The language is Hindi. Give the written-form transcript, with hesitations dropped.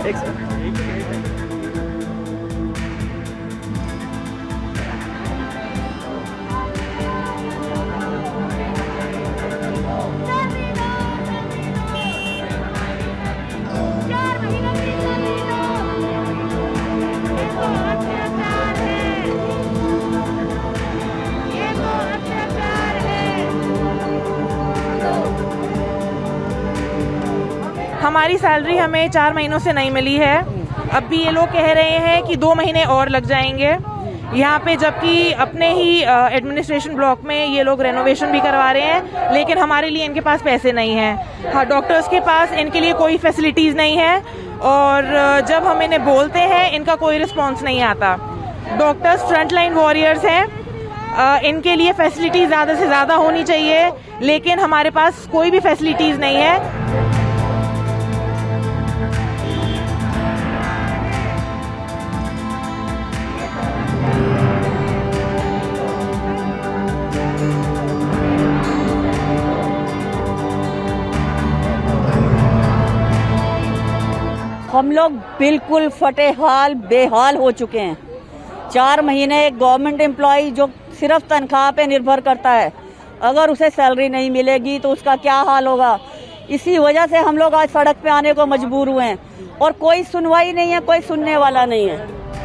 हमारी सैलरी हमें 4 महीनों से नहीं मिली है। अब भी ये लोग कह रहे हैं कि 2 महीने और लग जाएंगे यहाँ पे, जबकि अपने ही एडमिनिस्ट्रेशन ब्लॉक में ये लोग रेनोवेशन भी करवा रहे हैं, लेकिन हमारे लिए इनके पास पैसे नहीं हैं। हाँ, डॉक्टर्स के पास इनके लिए कोई फैसिलिटीज़ नहीं है, और जब हम इन्हें बोलते हैं इनका कोई रिस्पॉन्स नहीं आता। डॉक्टर्स फ्रंट लाइन वॉरियर्स हैं, इनके लिए फैसिलिटीज़ ज़्यादा से ज़्यादा होनी चाहिए, लेकिन हमारे पास कोई भी फैसिलिटीज़ नहीं है। हम लोग बिल्कुल फटे हाल बेहाल हो चुके हैं। 4 महीने एक गवर्नमेंट एम्प्लॉय जो सिर्फ तनख्वाह पे निर्भर करता है, अगर उसे सैलरी नहीं मिलेगी तो उसका क्या हाल होगा। इसी वजह से हम लोग आज सड़क पे आने को मजबूर हुए हैं, और कोई सुनवाई नहीं है, कोई सुनने वाला नहीं है।